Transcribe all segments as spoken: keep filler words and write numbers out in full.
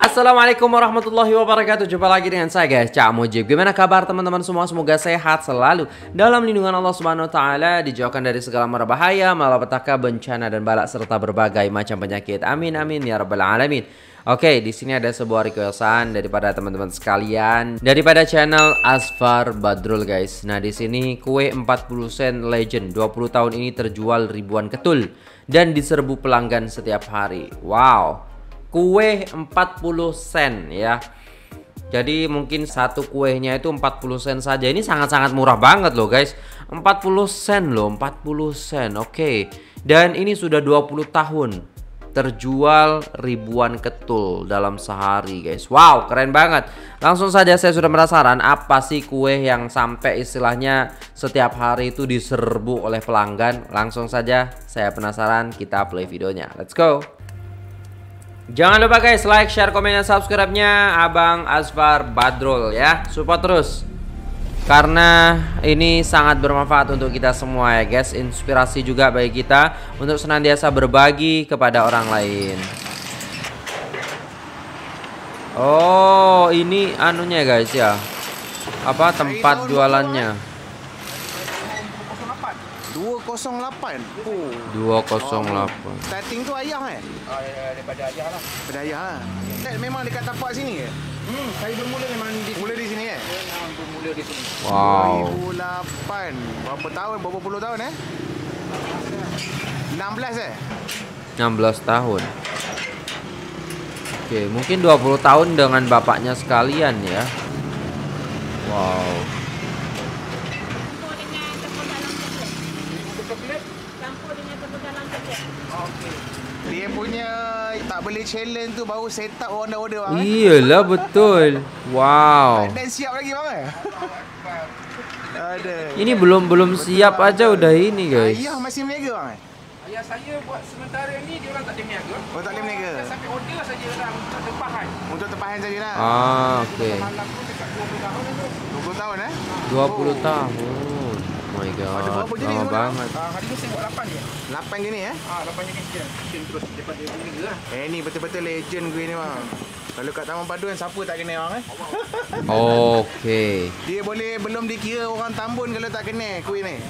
Assalamualaikum warahmatullahi wabarakatuh. Jumpa lagi dengan saya guys, Cak Mujib. Gimana kabar teman-teman semua? Semoga sehat selalu dalam lindungan Allah Subhanahu wa taala, dijauhkan dari segala mara bahaya, malapetaka, bencana dan balak serta berbagai macam penyakit. Amin amin ya rabbal alamin. Oke, di sini ada sebuah requestan daripada teman-teman sekalian daripada channel Asfar Badrul guys. Nah, di sini kue empat puluh sen legend dua puluh tahun ini terjual ribuan ketul dan diserbu pelanggan setiap hari. Wow. Kue empat puluh sen ya. Jadi mungkin satu kuenya itu empat puluh sen saja. Ini sangat-sangat murah banget loh guys. empat puluh sen loh, empat puluh sen. Oke. Dan ini sudah dua puluh tahun. Terjual ribuan ketul dalam sehari guys. Wow, keren banget. Langsung saja saya sudah penasaran apa sih kue yang sampai istilahnya setiap hari itu diserbu oleh pelanggan. Langsung saja saya penasaran, kita play videonya. Let's go. Jangan lupa guys, like, share, komen, dan subscribe-nya Abang Asfar Badrul ya. Support terus, karena ini sangat bermanfaat untuk kita semua ya guys. Inspirasi juga bagi kita untuk senantiasa berbagi kepada orang lain. Oh, ini anunya guys ya. Apa tempat jualannya? dua kosong lapan. Oh. dua kosong lapan. Starting tu ayah eh? Ah, daripada ayah lah. Daripada ayah lah. Eh, memang dekat tapak sini ke? Hmm, saya bermula memang di Mula di sini eh? Saya bermula di sini. Wow. dua ribu lapan. Berapa tahun? Berapa puluh tahun eh? enam belas eh? enam belas tahun. Oke, mungkin dua puluh tahun dengan bapaknya sekalian ya. Wow. Dia punya tak boleh challenge tu baru set up orang dah order bang. Iyalah betul. Wow. Dan siap lagi bang eh? Ada. Ini belum belum siap aja udah ini guys. Ayah masih meniaga bang eh? Ayah saya buat sementara ni dia orang tak ada niaga. Oh tak boleh meniaga? Dia sampai order saja orang untuk tempahan. Untuk tempahan saja lah. Ah, oke. Okay. Malam tu dekat dua puluh tahun tu. dua puluh tahun eh? dua puluh tahun. Oh my god. Ada berapa jenis Lama orang? banget. Ah, hari ni saya buat lapan je. lapan jenis eh? Ah, lapan jenis je. Mungkin terus daripada niaga lah. Eh ni betul-betul legend gue ni bang. Kalau kat Taman Paduan siapa tak kenal bang eh? Oke. Dia boleh belum dikira orang Tambun kalau tak kenal kuih ni.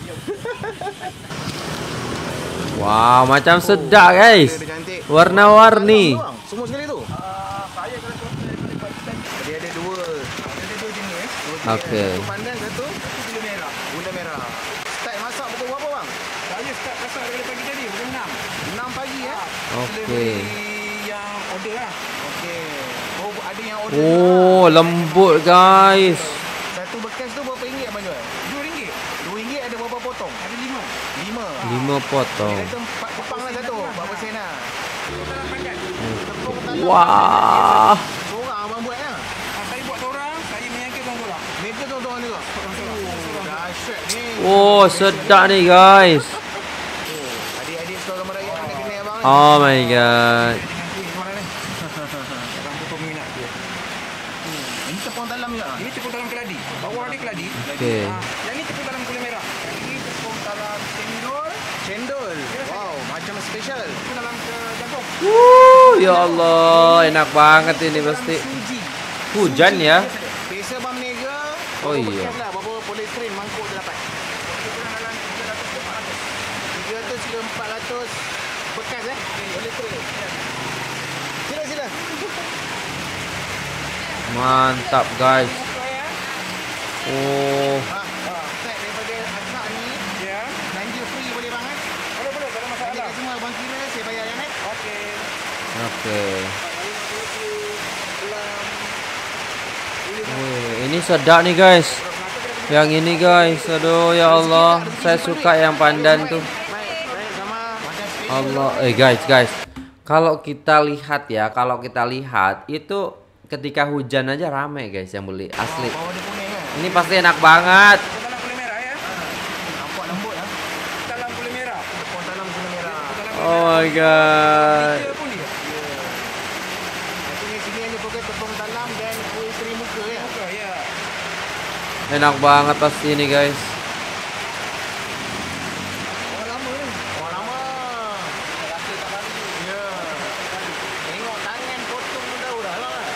Wow, macam sedap guys. Dia cantik. Warna-warni. Bang, semua sekali tu. Ah, saya kalau contoh daripada Pakistan Dia ada dua. ada dua jenis eh. Dua jenis. Okey. Satu pandan, satu Satu gula merah. gula merah. Start masak pukul berapa bang? Saya start masak daripada pagi tadi pukul enam. enam pagi eh? Oke. Delivery yang order lah. Okey. Oh ada yang order. Oh, lembut guys. Satu bekas tu berapa ringgit abang jual? Dua ringgit. dua ringgit ada berapa potong? Ada lima. lima. lima potong. Dia kata empat kepang lah satu. Berapa sen lah? Dalam pandan. Tepung talam. Wah. Seorang abang buat lah. Ah, saya buat seorang, saya meniaga seorang. Mereka tu orang juga. Oh, dahsyat ni. Oh, sedap nih guys. Adik-adik sekolah gambar raya nak kena abang ni. Oh my god. Dengan kuih mana ni? Orang tu peminat dia. Ini tepung talam juga. Ini tepung dalam keladi. Bawah dia keladi. Okey. Ah, yang ni tepung dalam gula merah. Yang ini tepung dalam cendol. Cendol. Wow, macam special. Tepung dalam ke jagung. Wuh, ya Allah, enak banget ini pasti. Suji. Hujan ya. Biasa bang meniaga. Oh, berapa iya. bekas lah, berapa polyester mangkuk dia dapat. Tepung dalam tiga ratus ke empat ratus. tiga ratus ke empat ratus bekas eh. Polyester. Sila sila. Mantap guys. Oh, Ha, ha. Set daripada akak ni. Ya. Belanja free boleh bang eh. Boleh boleh, tak ada Jadi masalah. kat semua abang kira saya bayar yang eh. Okey. oke. Wih, ini sedap nih guys. Yang ini guys, aduh ya Allah, saya suka yang pandan tuh. Baik, baik sama macam special. Allah, eh guys, guys. Kalau kita lihat ya, kalau kita lihat itu ketika hujan aja rame guys yang beli asli. Bawah dia kuning kan. Ini pasti enak banget. Tepung dalam gula merah ya. Nampak lembut ah. Dalam gula merah. Tepung talam gula merah. Oh my god. Dia pun dia. Sini sini hanya pakai tepung talam dan kuih seri muka ya. Muka ya. Enak banget pasti ini guys. Orang lama ni. Orang lama. Rasa tak baru. Ya. Tengok tangan potong pun tahu dah lah.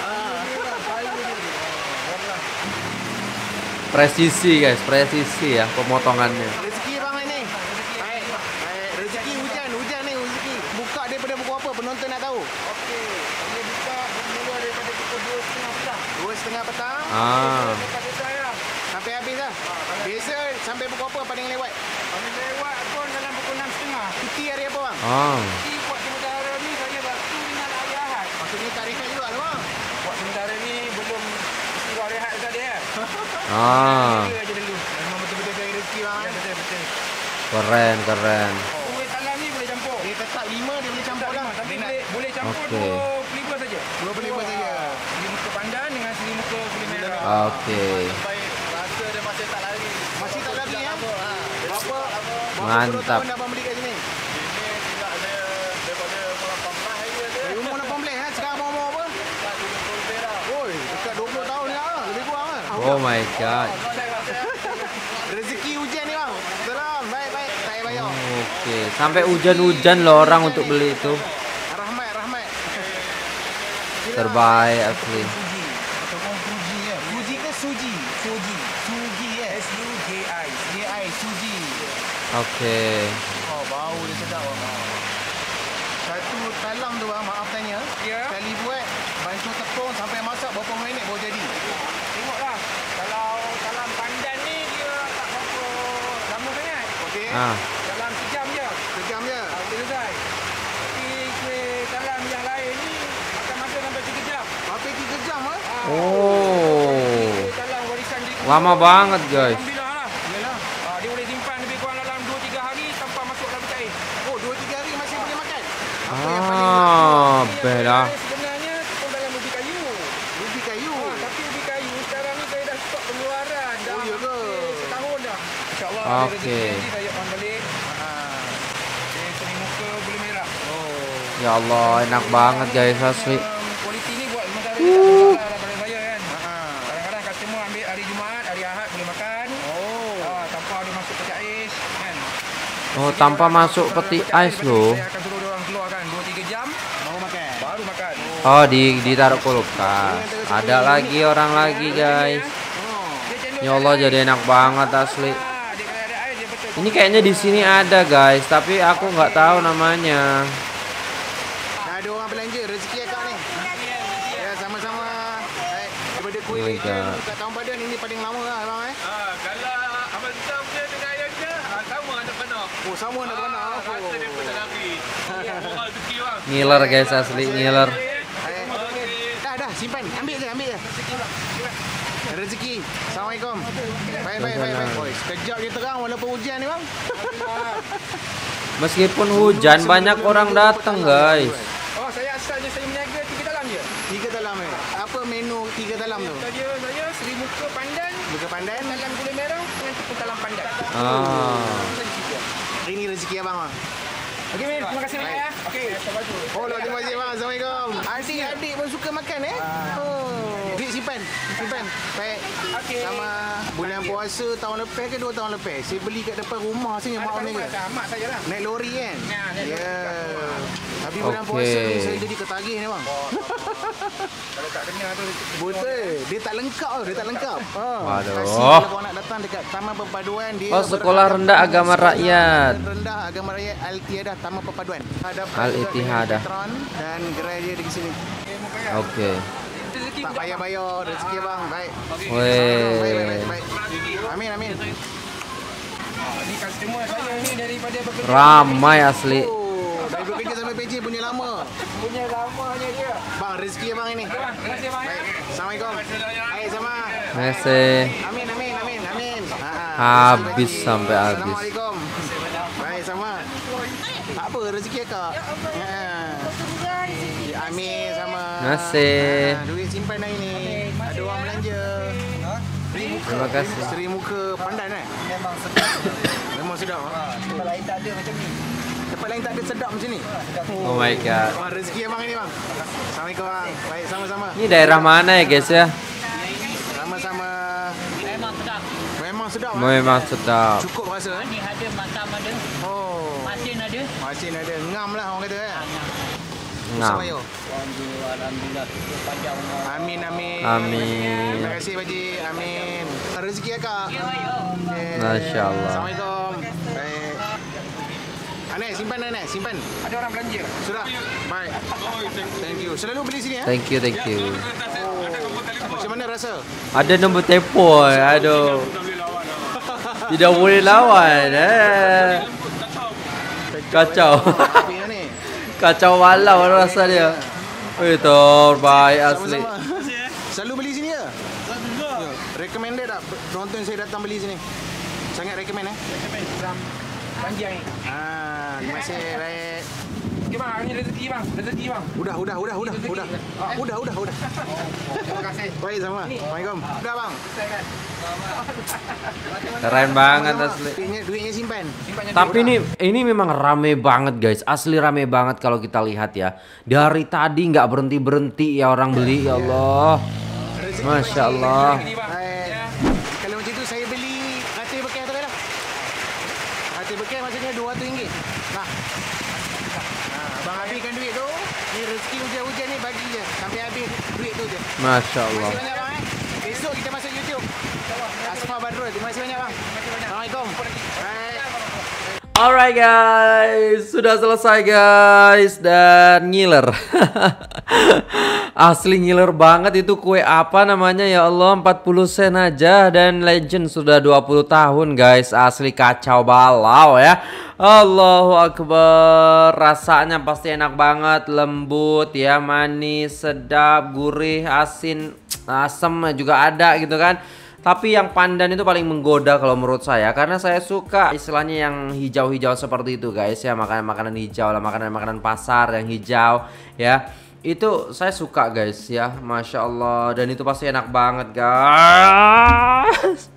Presisi guys, presisi ya pemotongannya. Rezeki bang ini. Baik. Baik. Rezeki hujan, hujan ni rezeki. Buka daripada pukul apa? Penonton nak tahu. Okey. Dia buka bermula daripada pukul dua setengah petang. Dua setengah petang. Ah. Pada saya. Sampai habis lah. Biasa sampai pukul apa paling lewat? Kami lewat pun dalam pukul enam setengah. Cuti hari apa bang? Ah. Jadi buat sementara ni saya waktu dengan hari Ahad. Maksudnya tarikh juga tu bang. Buat sementara ni belum istilah rehat tadi ya. Ah. Dia aja dulu. Memang betul-betul cari rezeki bang. Ya betul betul. Keren, keren. Kuih talam ni boleh campur. Dia tetap lima dia boleh campur lah. Tapi Dia nak boleh boleh campur Okey. dua pelipur saja. dua pelipur saja. Seri muka pandan dengan seri muka kulit merah. Okey. Baik. Rasa dia masih tak lari. Masih tak lari ya? Berapa? Mantap. Berapa tahun abang beli kat sini? Ini tidak ada daripada umur lapan belas hari ada. Dari umur lapan belas ha? Sekarang abang umur apa? Oi, dekat dua puluh tahun ni lah. Lebih kurang lah. Oh my god. Rezeki hujan ni bang. Seram. Baik, baik. Tak payah bayar. Oke, sampai hujan-hujan loh orang untuk beli itu. Rahmat, rahmat. Terbaik asli. Fuji. Ataupun Fuji ya. Fuji ke Suji? Fuji. Suji ya. S U J I. J I Suji. Oke. Oh, bau dia sedap bang. Satu talam tu bang, maaf tanya. Ya. Sekali buat, bantu tepung sampai masak berapa minit baru jadi? Tengoklah. Kalau dalam pandan ni dia tak berapa lama sangat. Okey. Ah. Dalam sejam je. Sejam je. Ah, boleh selesai. Tapi kuih talam yang lain ni akan masa sampai tiga jam. Sampai tiga jam ah. Ah, Oh. kuih talam warisan dari kubur. Lama banget guys. Alhamdulillah lah. Yalah. Ah, dia boleh simpan lebih kurang dalam dua tiga hari tanpa masuk dalam cair. Oh, dua tiga hari masih boleh makan. Ah, beda. Sebenarnya tepung dalam ubi kayu. Ubi kayu. Ah, tapi ubi kayu sekarang ni saya dah stop pengeluaran dah. Oh, ya ke? hampir setahun dah. InsyaAllah Okey. ada rezeki nanti saya on balik. Ah. Saya seri muka bulu merah. Oh. Ya Allah, enak banget guys asli. Um, kualiti ni buat sementara ni tak masalah lah pada saya kan. Ah. Kadang-kadang customer ambil hari Jumaat, hari Ahad boleh makan. Oh. Ah, tanpa dia masuk peti ais kan. Oh, tanpa masuk peti ais loh. Saya akan suruh dia orang keluarkan dua tiga jam Mau makan. baru makan. Oh, di ditaruh kulkas. Ada lagi orang lagi guys. Oh. Dia cendol Ya Allah, jadi enak banget asli. Ah, dia kalau ada air dia betul. Ini kayaknya di sini ada guys, tapi aku nggak tahu namanya. Dah ada orang belanja rezeki akak ni. Ya, sama-sama. Baik. Daripada kuih Oh my legend God. kat Taman Padan ini paling lama lah abang eh. Ah, kalau Abang Sam dia dengan ayah dia, ah, sama anak panak. Oh, sama nak beranak. Ah, Oh. rasa dia pun tak lari. Moral rezeki bang. Ngiler guys asli ngiler. Baik. Dah, dah. Simpan. Ambil je, ambil je. Rezeki. Assalamualaikum. Baik, baik, baik, baik. Oi, sekejap je terang walaupun hujan ni bang. Meskipun hujan banyak orang datang guys. Oh, saya asalnya saya meniaga tiga talam je. Tiga talam eh. Apa menu tiga talam tu? Saja saya seri muka pandan, Buka pandan. talam gula merah dengan tepung talam pandan. Ah. Ini rezeki abang bang. Okey, Min. Terima kasih banyak ya. Okey, baju. Oh, lah, terima kasih bang. Assalamualaikum. Adik-adik pun suka makan eh? Oh. Dik simpan. Simpan. Baik. Okey. Sama bulan puasa tahun lepas ke dua tahun lepas. Saya beli kat depan rumah sini mak ni ke. Mak sajalah. Naik lori kan? Ya, naik lori. Ya. Tapi bulan Okey. puasa ni saya jadi ketagih ni bang. Kalau tak dengar tu Betul. Dia tak lengkap tau. Dia tak lengkap. Ha. Waduh. Kasih kalau korang nak datang dekat Taman Perpaduan. Dia Oh, Sekolah Rendah Agama Rakyat. Rendah Agama Rakyat Al-Tihadah Taman Perpaduan. Ada Al-Ittihadah. Petron dan gerai dia di sini. Oke. rezeki Tak payah bayar rezeki bang. Baik. Baik, baik, Weh. baik, baik. Amin, amin. Ni customer saya ni daripada bekerja. Ramai asli. Oh, dari bekerja sampai P J punya lama. Punya lamanya dia. Bang, rezeki abang ini. Terima kasih banyak. Baik. Assalamualaikum. Hai, sama. Mese. Amin, amin, amin, amin. Ha, ha. Habis Rezeki, Pak Haji. sampai habis. Assalamualaikum. Baik, sama. Tak apa, rezeki akak. Ha. Amin, sama. Mese. Ha, duit simpan hari ni. Ada orang belanja. Terima kasih. Seri muka pandan eh? Memang sedap. Memang sedap. Ha. Tempat lain tak ada macam ni. Tempat lain tak ada sedap macam ni. Oh my god. Bang, rezeki abang ini bang. Assalamualaikum bang. Baik, sama-sama. Ini daerah mana ya guys ya? Sama-sama. Memang sedap. Memang sedap. eh? Memang sedap. Cukup rasa eh? Ni ada, makam ada, Oh. masin ada. Masin ada. Ngam lah orang kata eh. Tangan. Ngam. Mayo. Alhamdulillah cukup panjang umur. Amin amin. Amin. Terima kasih Pak Haji. Amin. Rezeki ya Kak. Okay. Masya Allah. Assalamualaikum. Baik. Anek simpan Anek, simpan. Ada orang belanja. Sudah. Baik. Thank you. Selalu beli sini ya? Thank you, thank you. Macam mana rasa? Ada nombor telefon. Aduh. Tidak boleh lawan. Eh. Kacau. Tapi ni. Kacau walau rasa dia. Eh, terbaik asli. Sama-sama. Selalu beli sini ya? Ya. Recommended tak penonton saya datang beli sini? Sangat recommend eh? Panjang ni. Ah, terima kasih. Baik. Okay bang, ini rezeki bang. Rezeki bang. Udah, udah, udah, udah, udah. Udah, udah, udah. Terima kasih. Baik sama. Assalamualaikum. Udah bang. Keren banget asli. Duitnya, duitnya simpan. Tapi ini ini memang rame banget guys, asli rame banget kalau kita lihat ya. Dari tadi nggak berhenti berhenti ya orang beli, ya Allah, masya Allah. Baik. Kalau macam itu saya beli hati bekal tu dah. Hati bekal maksudnya dua ratus ringgit. Nah. Nah, abang habiskan duit tu. Ni rezeki hujan-hujan ni bagi je sampai habis duit tu je. Masya Allah. Terima kasih banyak bang eh. Besok kita masuk YouTube. Asma Badrul. Terima kasih banyak bang. Assalamualaikum. Baik. Alright guys, sudah selesai guys dan ngiler. Asli ngiler banget itu kue apa namanya ya Allah, empat puluh sen aja dan legend sudah dua puluh tahun guys. Asli kacau balau ya. Allahu Akbar. Rasanya pasti enak banget, lembut ya, manis, sedap, gurih, asin, asam juga ada gitu kan. Tapi yang pandan itu paling menggoda kalau menurut saya, karena saya suka istilahnya yang hijau-hijau seperti itu guys ya, makanan-makanan hijau lah, makanan-makanan pasar yang hijau ya. Itu saya suka guys ya, Masya Allah. Dan itu pasti enak banget guys.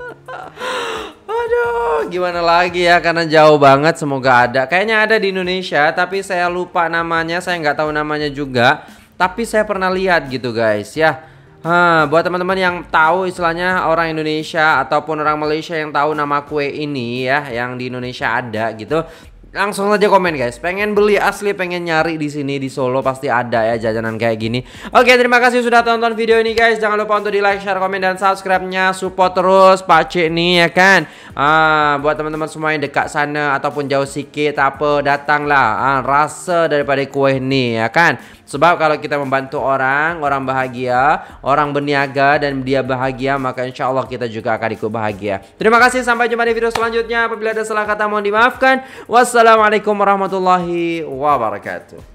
Aduh, gimana lagi ya, karena jauh banget. Semoga ada, kayaknya ada di Indonesia, tapi saya lupa namanya, saya nggak tahu namanya juga. Tapi saya pernah lihat gitu guys ya. Ha, buat teman-teman yang tahu istilahnya orang Indonesia ataupun orang Malaysia yang tahu nama kue ini ya, yang di Indonesia ada gitu, langsung saja komen guys. Pengen beli asli, pengen nyari di sini di Solo pasti ada ya jajanan kayak gini. Oke, terima kasih sudah tonton video ini guys. Jangan lupa untuk di like, share, komen dan subscribe-nya. Support terus Pak Cik nih ya kan. Ah, buat teman-teman semua yang dekat sana ataupun jauh sikit apa, datanglah. Ah, rasa daripada kue ini ya kan. Sebab kalau kita membantu orang, orang bahagia, orang berniaga dan dia bahagia, maka insya Allah kita juga akan ikut bahagia. Terima kasih, sampai jumpa di video selanjutnya. Apabila ada salah kata mohon dimaafkan. Wassalamualaikum warahmatullahi wabarakatuh.